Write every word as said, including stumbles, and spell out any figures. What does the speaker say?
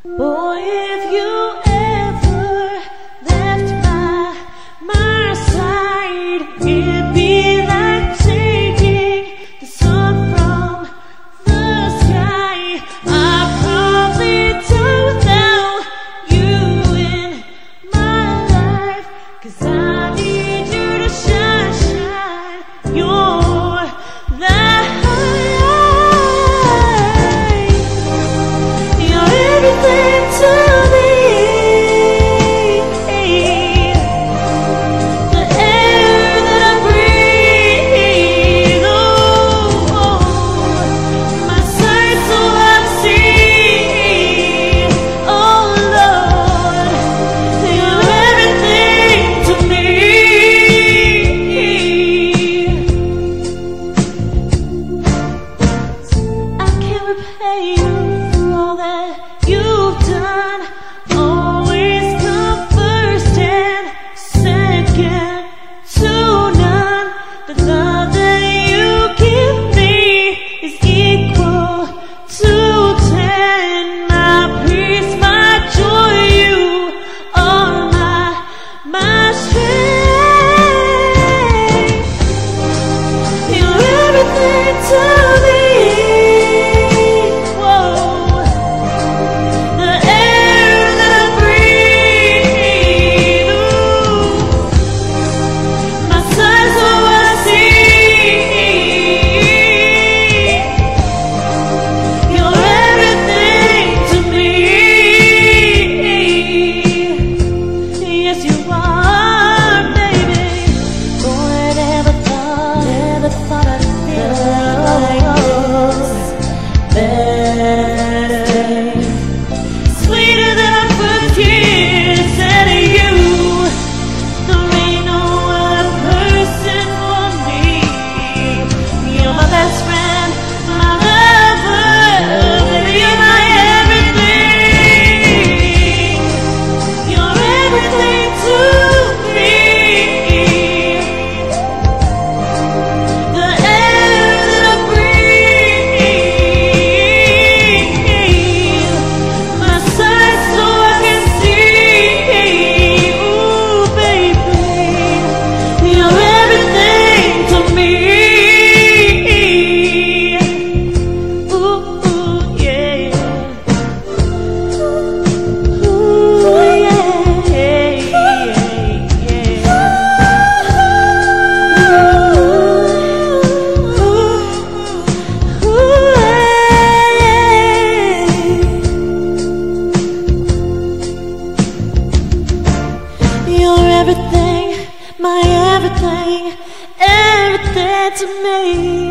Boy, if you ever left my, my side, it'd be like taking the sun from the sky. I probably don't know you in my life, 'cause I need you to shine, shine your light. You're everything to me. The air that I breathe, oh, oh, my sight so I see. Oh Lord, you're everything to me. I can't repay you for all that you've done. Always come first and second to none. The love that you give me is equal to ten. My peace, my joy, you are my, my strength. You're everything to me. Whoa. The air that I breathe, ooh, my sight so I see. You're everything to me. Yes, you are, baby. Boy, I never thought, never thought I'd feel like this. Better, sweeter than I could kiss at you. There ain't no other person for me. You're my best friend, my lover, baby, you're my everything. You're everything to me. The air that I breathe, my sight so I can see. Ooh, baby, you're everything to me. Ooh, ooh, yeah. Ooh, yeah, yeah, yeah. Ooh, ooh, yeah. You're everything, my everything, everything to me.